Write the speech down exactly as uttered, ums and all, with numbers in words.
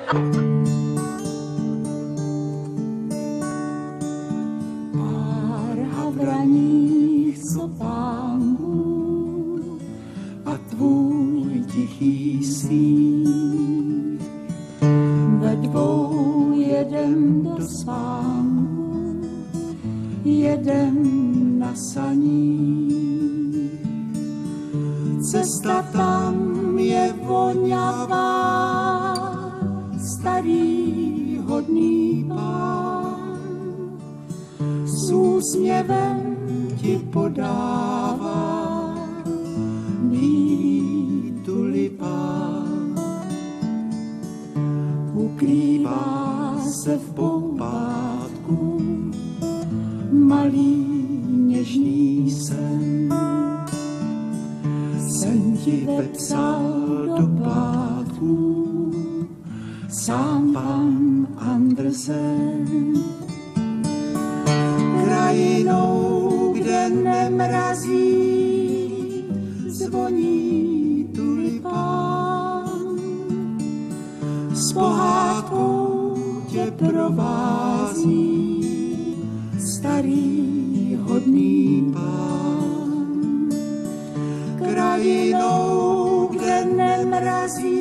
Pár havraních sopánků a tvůj tichý smích. Ve dvou jedem do spánku, jedem na saních. Cesta tam je voňavá, starý hodný pán s úsměvem ti podává bílý tulipán. Ukrývá se v poupátku malý něžný sen. Sen ti vepsal do pátku sám pan Andersen. Krajinou, kde nemrazí, zvoní tulipán. S pohádkou tě provází starý hodný pán. Krajinou, kde nemrazí,